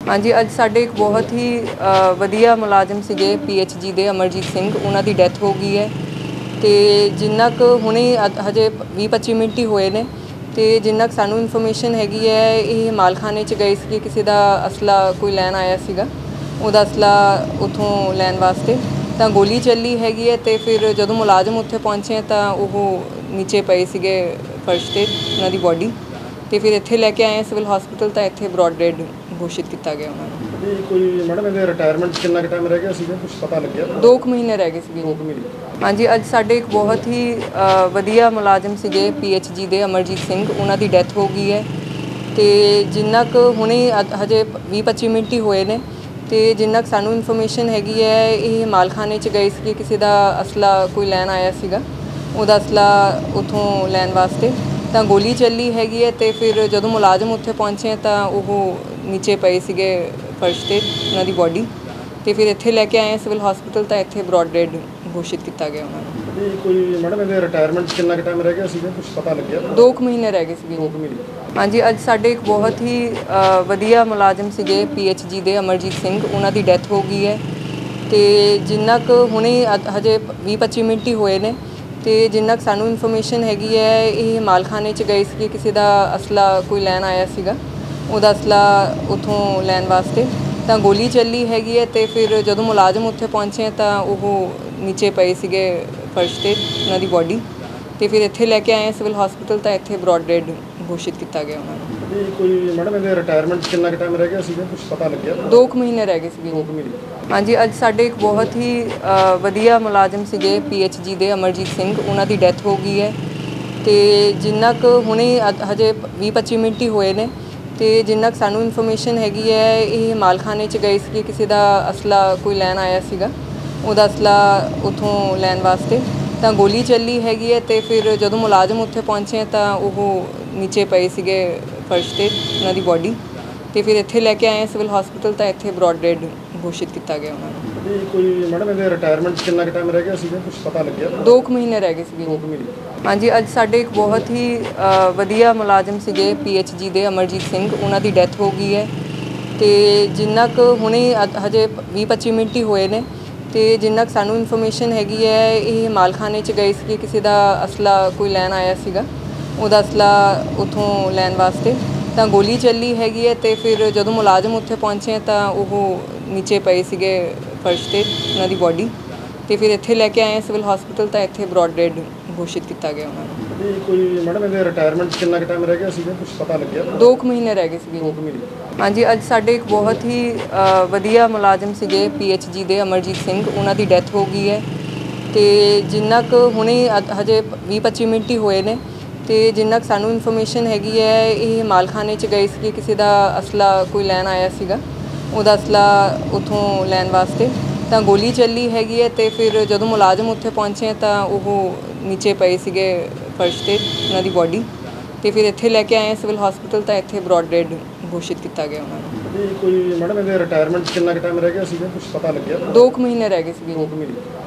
हाँ जी, अज साडे एक बहुत ही वधिया मुलाजम सीगे PHG दे अमरजीत सिंह, उन्हां दी डैथ हो गई है। तो जिन्ना क हुणे हजे 20-25 मिनट ही होए ने, तो जिन्ना क सानू इन्फॉर्मेशन हैगी है, ये मालखाने च गए सीगे, किसी दा असला कोई लैन आया सीगा, उहदा असला उत्थों लैन वास्ते तां गोली चली हैगी है। तो फिर जदों मुलाजम उत्थे पहुंचे तां ओह नीचे पए सीगे फर्श ते, उन्हां दी बॉडी। तो फिर इत्थे लैके आए सिविल हॉस्पिटल, तो इत्थे ब्रॉड डेड घोषित किया गया उन्होंने। कोई मैडम इहदे रिटायरमेंट कितना टाइम रह गया सीगा, कुछ पता लग गया? 2 महीने रह गए सीगे। 2 महीने। हाँ जी, अज साडे एक बहुत ही वधिया मुलाजम सीगे PHG दे अमरजीत सिंह, उन्हां दी डैथ हो गई है। तो जिन्ना क हुणे हजे 20-25 मिनट ही होए ने, तो जिन्ना क सानू इन्फॉर्मेशन हैगी है, ये मालखाने च गए सीगे, किसी दा असला कोई लैन आया सीगा, उहदा असला उत्थों लैन वास्ते तां गोली चली हैगी है। तो फिर जदों मुलाजम उत्थे पहुंचे तां ओह नीचे पए सीगे फर्श ते, उन्हां दी बॉडी। तो फिर इत्थे लैके आए सिविल हॉस्पिटल, तो इत्थे ब्रॉड डेड घोषित किया गया उन्होंने। कोई मैडम इहदे रिटायरमेंट कितना टाइम रह गया सीगा, कुछ पता लग गया? 2 महीने रह गए सीगे। 2 महीने। हाँ जी, अज साडे एक बहुत ही वधिया मुलाजम सीगे PHG दे अमरजीत सिंह, उन्हां दी डैथ हो गई है। तो जिन्ना क हुणे हजे 20-25 मिनट ही होए ने, तो जिन्ना क सानू इन्फॉर्मेशन हैगी है, ये मालखाने च गए सीगे, किसी दा असला कोई लैन आया सीगा, उहदा असला उत्थों लैन वास्ते तां गोली चली हैगी है। तो फिर जदों मुलाजम उत्थे पहुंचे तां ओह नीचे पए सीगे फर्श ते, उन्हां दी बॉडी। तो फिर इत्थे लैके आए सिविल हॉस्पिटल, तो इत्थे ब्रॉड डेड घोषित किया गया उन्होंने। कोई मैडम इहदे रिटायरमेंट कितना टाइम रह गया सीगा, कुछ पता लग गया? 2 महीने रह गए सीगे। 2 महीने। हाँ जी, अज साडे एक बहुत ही वधिया मुलाजम सीगे PHG दे अमरजीत सिंह, उन्हां दी डैथ हो गई है। तो जिन्ना क हुणे हजे 20-25 मिनट ही होए ने, तो जिन्ना क सानू इन्फॉर्मेशन हैगी है, ये मालखाने च गए सीगे, किसी दा असला कोई लैन आया सीगा, उहदा असला उत्थों लैन वास्ते तां गोली चली हैगी है। तो फिर जदों मुलाजम उत्थे पहुंचे तां ओह नीचे पए सीगे फर्श ते, उन्हां दी बॉडी। तो फिर इत्थे लैके आए सिविल हॉस्पिटल, तो इत्थे ब्रॉड डेड घोषित किया गया उन्होंने। कोई मैडम इहदे रिटायरमेंट कितना टाइम रह गया सीगा, कुछ पता लग गया? 2 महीने रह गए सीगे। 2 महीने। हाँ जी, अज साडे एक बहुत ही वधिया मुलाजम सीगे PHG दे अमरजीत सिंह, उन्हां दी डैथ हो गई है। तो जिन्ना क हुणे हजे 20-25 मिनट ही होए ने, तो जिन्ना क सानू इन्फॉर्मेशन हैगी है, ये मालखाने च गए सीगे, किसी दा असला कोई लैन आया सीगा, उहदा असला उत्थों लैन वास्ते तां गोली चली हैगी है। तो फिर जदों मुलाजम उत्थे पहुंचे तां ओह नीचे पए सीगे फर्श ते, उन्हां दी बॉडी। तो फिर इत्थे लैके आए सिविल हॉस्पिटल, तो इत्थे ब्रॉड डेड घोषित किया गया उन्होंने। कोई मैडम इहदे रिटायरमेंट कितना टाइम रह गया सीगा, कुछ पता लग गया? 2 महीने रह गए सीगे। 2 महीने। हाँ जी, अज साडे एक बहुत ही वधिया मुलाजम सीगे PHG दे अमरजीत सिंह, उन्हां दी डैथ हो गई है। तो जिन्ना क हुणे हजे 20-25 मिनट ही होए ने, तो जिन्ना क सानू इन्फॉर्मेशन हैगी है, ये मालखाने च गए सीगे, किसी दा असला कोई लैन आया सीगा, उहदा असला उत्थों लैन वास्ते तां गोली चली हैगी है। तो फिर जदों मुलाजम उत्थे पहुंचे तां ओह नीचे पए सीगे फर्श ते, उन्हां दी बॉडी। तो फिर इत्थे लैके आए सिविल हॉस्पिटल, तो इत्थे ब्रॉड डेड घोषित किया गया उन्होंने। कोई मैडम इहदे रिटायरमेंट कितना टाइम रह गया सीगा, कुछ पता लग गया? 2 महीने रह गए सीगे। 2 महीने।